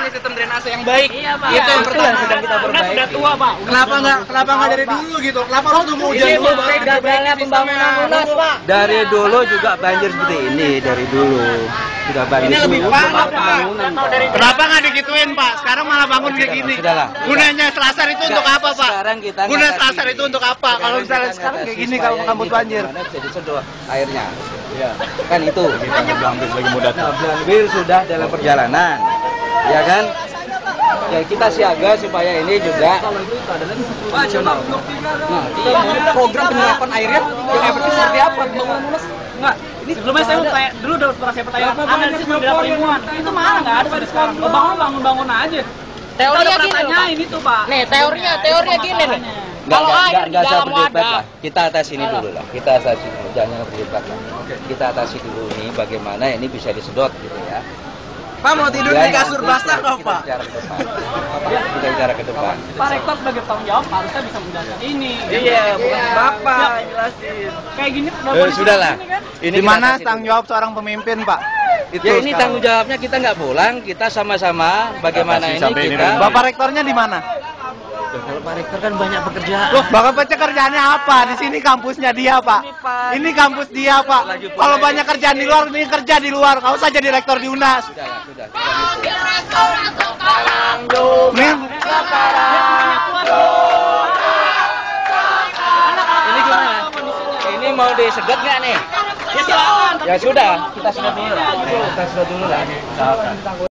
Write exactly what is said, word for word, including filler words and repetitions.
nih sistem drainase yang baik. Iya, Pak. Itu yang pertama. Sedang kita perbaiki. Sudah tua, Pak. Kenapa nggak kenapa nggak dari dulu gitu? Kenapa harus nunggu hujan dulu? Gagalnya pembangunan Unas, Pak. Dari dulu juga banjir seperti ini, dari dulu sudah banjir. Ini lebih parah, Pak. Dari Kenapa nggak digituin, Pak? Sekarang malah bangun kayak gini. Sudahlah. Gunanya selasar itu untuk apa, Pak? Sekarang kita Guna ngatasi. selasar itu untuk apa? Kalau misalnya sekarang kayak gini kalau kampus banjir. Bisa disedot airnya. Ya. Kan itu. Blambir lagi mau datang. Nah, Blambir sudah dalam perjalanan. Ya kan? Ya kita siaga supaya ini juga nasional. Nah, kita mau program penyerapan airnya yang efektif seperti apa? Pembangunan Unas enggak. Ini sebelumnya saya mau tanya, dulu udah pernah saya pertanyaan, ada di situ daerah Primuan. Itu mana nggak ada sampai sekarang. Bangun bangun-bangun aja. Teorinya Kita udah gini, pernah tanyain itu, Pak. Nih, teorinya, teorinya gini nih. Nggak, Kalau nggak, air nggak, di nggak usah dalam berdebat wadah, lah. Kita atas ini dulu lah. Kita atasi dulu. Jangan berdebat lah. Kita atasi dulu ini bagaimana ini bisa disedot gitu ya. Pak mau tidur Ya, di kasur nanti basah kita kok, Pak? bicara ke depan. Kita bicara ke depan. Pak Rektor sebagai tanggung jawab harusnya bisa menjelaskan ini. Iya, bukan Iya. Bapak Ya. yang jelasin. Kayak gini udah Eh, kondisi sudahlah. begini kan? Ini Di kita mana atasi tanggung dulu. jawab seorang pemimpin, Pak? Itu Ya ini sekarang. tanggung jawabnya kita nggak pulang, kita sama-sama bagaimana Atasi ini sampai ini kita. dulu. Bapak rektornya di mana? Kalau Pak Rektor kan banyak pekerjaan. Loh, Bapak pekerjaannya apa? Di sini kampusnya dia, Pak. Ini kampus dia, Pak. Lagi pula Kalau ini. banyak kerjaan di luar, ini kerja di luar. Kau usah jadi rektor di Unas. Sudahlah, sudah, sudah. Ini Ini gimana? Ini mau disedot nggak nih? Ya silakan. Ya sudah, kita sedot dulu lah. Kita sedot dulu lah.